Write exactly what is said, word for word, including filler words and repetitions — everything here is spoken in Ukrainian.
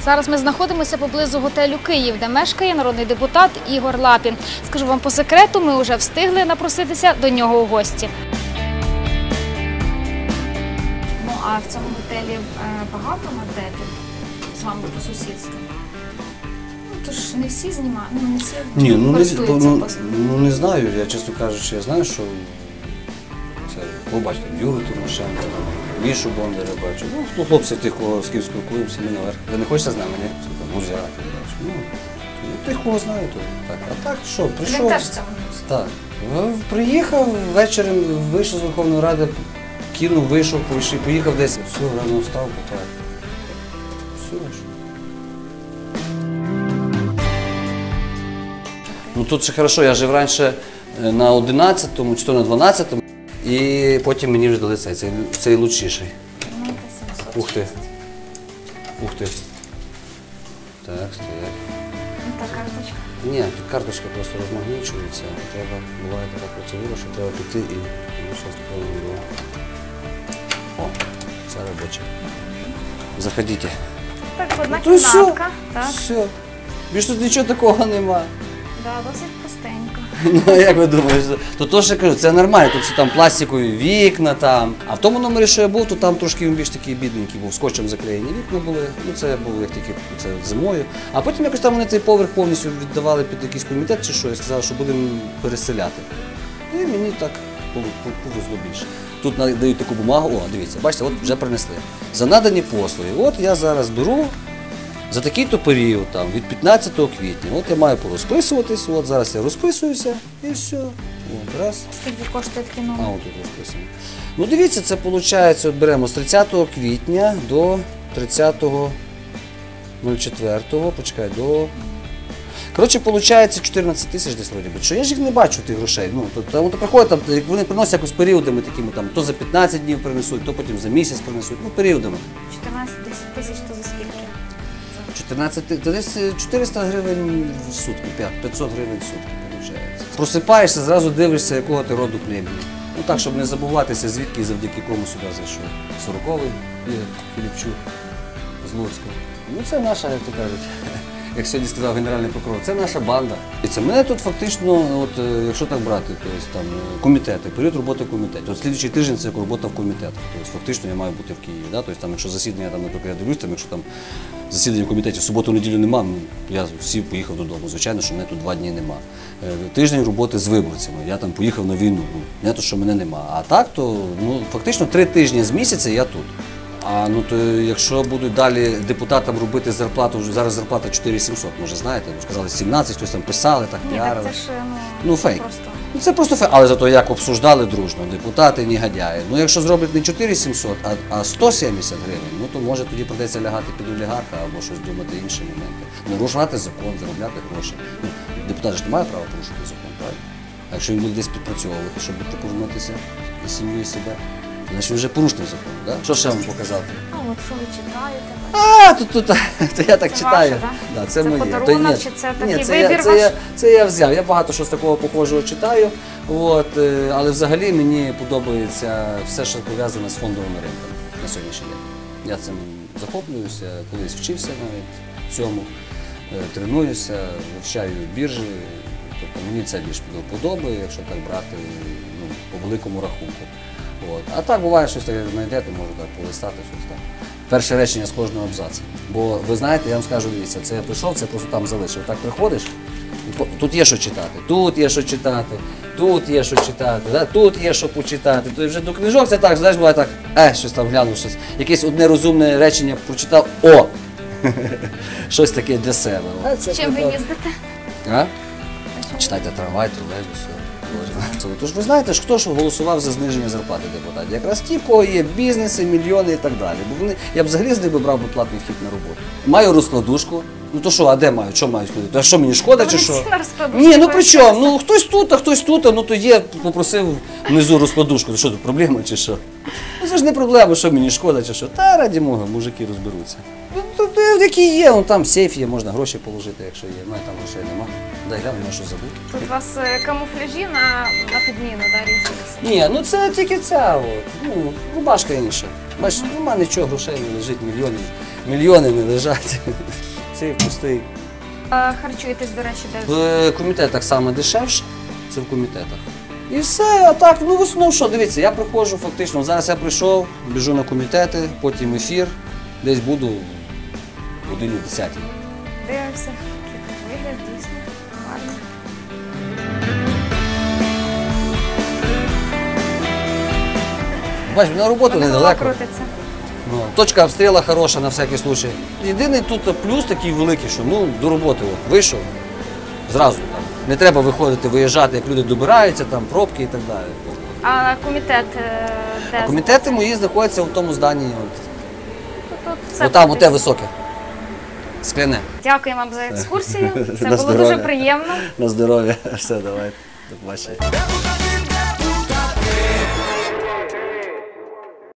Зараз ми знаходимося поблизу готелю «Київ», де мешкає народний депутат Ігор Лапін. Скажу вам по секрету, ми вже встигли напроситися до нього у гості. Ну, а в цьому готелі багато нардепів з вами по сусідству? Ну, тож не всі знімають, ну, не всі Ні, ну, користуються ну, постом. ну не знаю, я чесно кажучи, я знаю, що це, ви бачите, Юру Тимошенко, Мішу Бондаря бачу. Ну, хто хлопці тих, кого з ким спілкуємося, ми наверх. Ви не хочете з нами, ні? Там Гузя, бачу. Ну, тих, кого знаю, то так. А так, що, прийшов. Він теж в цьому місці? Так. Приїхав, ввечері вийшов з Верховної Ради, кинув, вийшов, поїхав десь. Все, рано встав, попав. Все, що. Ну тут ще хорошо, я жив раніше на одинадцятому, чи то на дванадцятому, і потім мені вже дали цей, цей, цей лучшіший. Ух ти. Ух ти. Так, стоять. Та карточка? Ні, тут карточка просто розмагнічується. Треба, буває така процедура, що треба піти і щось такого не було. О, це робоча. Заходіть. Так, одна Ну, кімнатка. Так. Все. Більш тут нічого такого немає. Да, досить простенько. Ну, як ви думаєте? То то, що я кажу, це нормально, тут що там пластикові вікна там. А в тому номері, що я був, то там трошки він більш такий бідненький був, скотчем заклеєні вікна були. Ну, це було як тільки це зимою. А потім якось там вони цей поверх повністю віддавали під якийсь комітет чи що, і сказали, що будемо переселяти. І мені так повезло більше. Тут дають таку бумагу, о, дивіться, бачите, от вже принесли. За надані послуги. От я зараз беру. За такий-то період, там, від п'ятнадцятого квітня, от я маю порозписуватись, от зараз я розписуюся і все. От, раз. Скільки коштує такий номер? А, от тут розписано. Ну дивіться, це виходить, от беремо з тридцятого квітня до тридцятого четвертого, почекай, до... Коротше, виходить чотирнадцять тисяч десь, вроді би. Що я ж їх не бачу, тих грошей. Ну, то, то, то приходять, там, вони приносять якось періодами такими, там, то за п'ятнадцять днів принесуть, то потім за місяць принесуть, ну, періодами. чотирнадцять тисяч то за скільки? чотирнадцять, то десь чотириста гривень в сутки, п'ятсот гривень в сутки, виходить. Просипаєшся, зразу дивишся, якого ти роду племені. Ну так, щоб не забуватися, звідки і завдяки кому сюди зайшов. Сороковий Ігор Філіпчук з Луцького. Ну це наша, як то кажуть, як сьогодні сказав генеральний прокурор, це наша банда. І це мене тут фактично, от, якщо так брати, то є, там, комітети, період роботи комітетів. От слідчий тиждень це як робота в комітетах. Тобто фактично я маю бути в Києві. Да? Тобто, там, якщо засідання, там, наприклад, я дивлюсь, там, якщо там засідання в комітеті в суботу-неділю нема, я всі поїхав додому. Звичайно, що мене тут два дні нема. Тиждень роботи з виборцями, я там поїхав на війну, не то, що мене нема. А так, то ну, фактично три тижні з місяця я тут. А ну то якщо будуть далі депутатам робити зарплату, зараз зарплата чотири сімсот, може знаєте, сказали сімнадцять, хтось там писали, так піарили. Ні, так це ж, ну, ну фейк. просто. Ну це просто фейк, але зато як обсуждали дружно, депутати негодяї. Ну якщо зроблять не чотири сімсот, а, а сто сімдесят гривень, ну то може тоді придеться лягати під олігарха або щось думати інші моменти. Ну рушати закон, заробляти гроші. Ну, депутат ж не має права порушити закон, правильно? А якщо він буде десь підпрацьовувати, щоб повернутися і сім'ю, і себе. Значить, вже порушний закон, так? Да? Що ще вам показати? А от що ви читаєте? А, тут, тут, то я так Це читаю. ваше, да? Да, це Це моє. подарунок, То, чи це такий ні, це вибір я, це, ваш? я, це я взяв. Я багато що з такого похожого читаю. От, е, але взагалі мені подобається все, що пов'язане з фондовими ринками на сьогоднішній день. Я цим захоплююся, колись вчився навіть цьому, е, тренуюся, вивчаю біржі. Тобто мені це більш подобає, якщо так брати ну, по великому рахунку. От. А так буває, щось таке знайдете, можу так полистати, щось так. Перше речення з кожного абзацу. Бо ви знаєте, я вам скажу, дивіться, це я прийшов, це просто там залишив. Так приходиш, тут є що читати, тут є що читати, тут є що читати, да? Тут є що почитати. Тут вже до книжок це так, знаєш, буває так, е, щось там глянув, щось, якесь одне розумне речення прочитав, о! Щось таке для себе. Чим ви їздите? А? Читайте трамвай, тролейбус. Тож ви знаєте, хто ж голосував за зниження зарплати депутатів? Якраз ті, кого є бізнеси, мільйони і так далі. Бо вони, я б взагалі з них брав би платний вхід на роботу. Маю розкладушку. Ну то що, а де мають? Що мають ходити? А що мені шкода чи що? Ні, ну при чому? Ну хтось тут, а хтось тут, ну то є, попросив внизу розкладушку. То що тут, проблема чи що? Ну це ж не проблема, що мені шкода чи що. Та раді Бога, мужики розберуться. Які є, вон там сейф є, можна гроші положити, якщо є. У мене там грошей нема. Дай гляну, на що забув. Тут у вас камуфляжі на, на підміну, да, різні? Ні, ну це тільки ця, от, ну, рубашка інша. Бачиш, нема нічого, грошей не лежить, мільйонів. Мільйони не лежать. Цей пустий. А харчуєтесь, до речі, де? В комітетах саме дешевше, це в комітетах. І все, а так, ну в основному що, дивіться, я приходжу фактично, зараз я прийшов, біжу на комітети, потім ефір, десь буду в годині десятій. Дивимося. Вигляд дійсно гарний. Бачиш, на роботу Голова недалеко. крутиться. Ну, точка обстрілу хороша на всякий случай. Єдиний тут плюс такий великий, що ну, до роботи от, вийшов, зразу там. Не треба виходити, виїжджати, як люди добираються, там, пробки і так далі. А комітет е, де? А комітети мої знаходяться в тому зданні. От. Тут все Отам, потрібно. оте високе. Скляне. Дякую вам за екскурсію. Це На було здоров'я. дуже приємно. На здоров'я. Все, давай. До побачення.